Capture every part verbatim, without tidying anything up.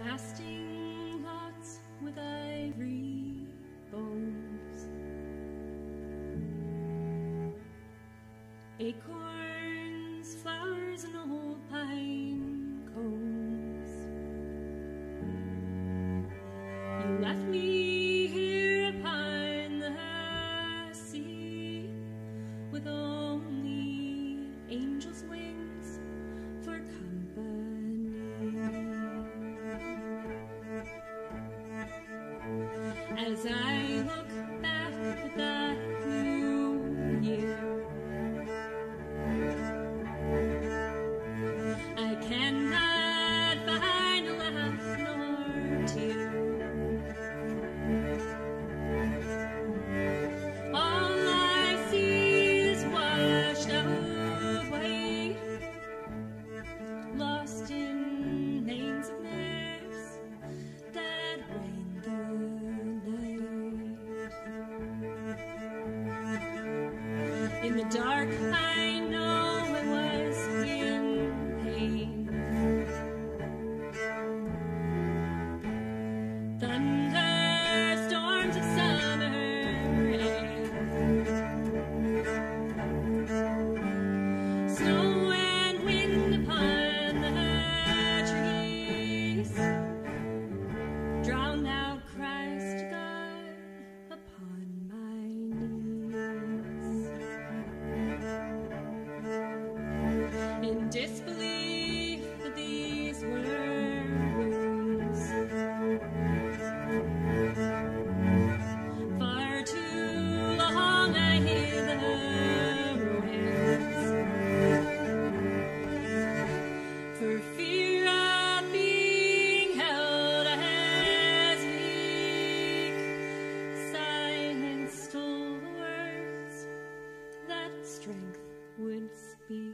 casting lots with ivory bones, acorns, flowers, and old pine cones. You left me here upon the sea with only angels' wings for company. As I look back at that new year, I cannot find a laugh nor tear. All I see is washed out white, lost in names of nerves that rain the night. In the dark, I know I was in pain. Thunderstorms of summer rain, snow and wind upon the trees, drowned out cries to God upon my knees. In disbelief that these were wounds, far too long I hear the winds, for fear of being held as weak. Silence stole the words that strength would speak.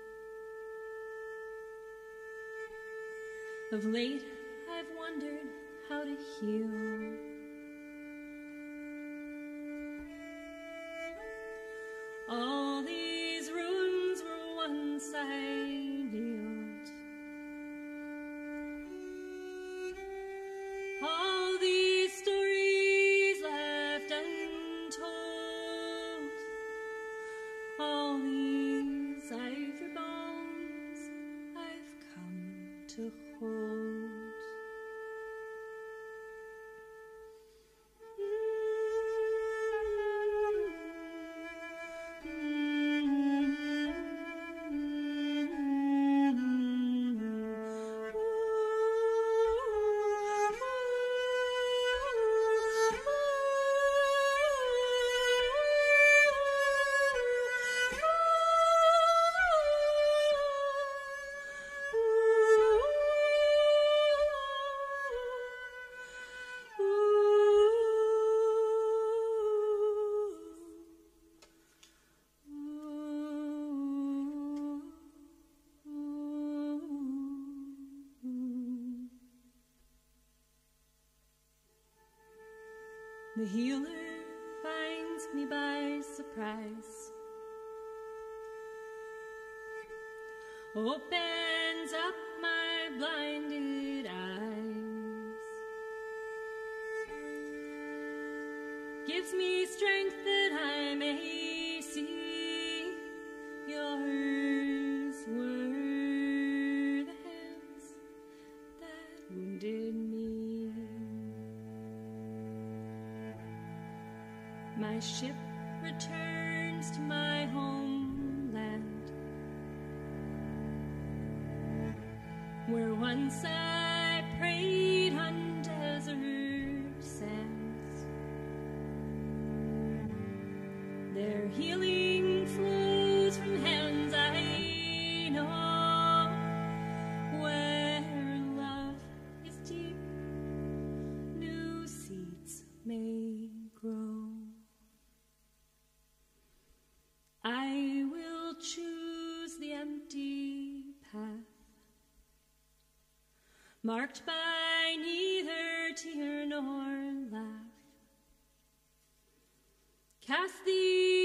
Of late, I've wondered how to heal. All these ruins were once idealed. All these stories left untold. All these ivory bones I've come to hold. The healer finds me by surprise, opens up my blinded eyes, gives me strength that I may see. Yours were the hands that wounded me. My ship returns to my homeland, where once I prayed on desert sands. Their healing flows from hands I know, where love is deep, new seeds may grow. I will choose the empty path, marked by neither tear nor laugh. Cast these